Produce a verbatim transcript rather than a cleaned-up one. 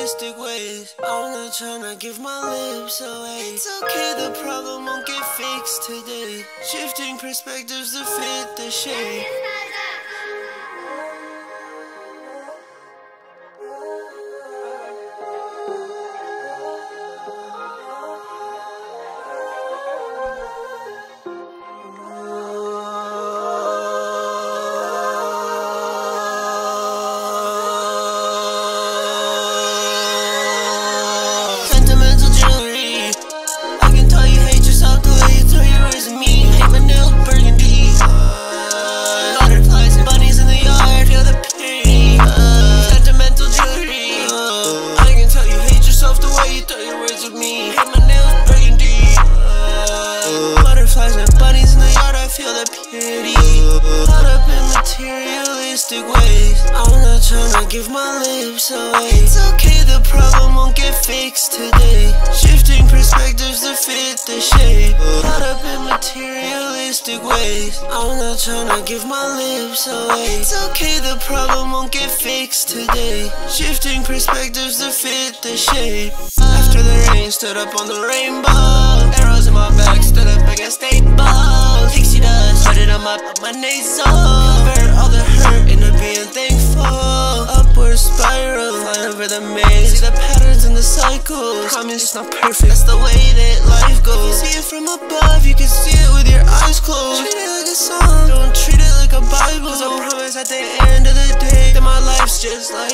materialistic ways. I'm not tryna give my lips away. It's okay, the problem won't get fixed today. Shifting perspectives to fit the shape. Sentimental jewelry, I can tell you hate yourself the way you throw your words at me. Hate my nails burgundy, uh, butterflies and bunnies in the yard, feel the pain. uh, Sentimental jewelry, uh, I can tell you hate yourself the way you throw your words at me. Hate my nails burgundy, uh, butterflies and bunnies in the yard, I feel the purity. Caught up in materialistic ways, I'm not tryna give my lips away. It's okay, the problem won't get fixed today. Shifting perspectives to fit the shape. Caught up in materialistic ways, I'm not tryna give my lips away. It's okay, the problem won't get fixed today. Shifting perspectives to fit the shape. After the rain, stood up on the rainbow. Arrows in my back, stood up against staples. Pixie dust, put it on my, up my nasal. Cover all the hurt into being thankful. Upward spiral, flying over the maze. See the patterns in the cycles. Promise it's not perfect, that's the way that life goes. You see it from above, you can see it with your eyes closed. Treat it like a song, don't treat it like a Bible. Cause I promise at the end of the day that my life's just like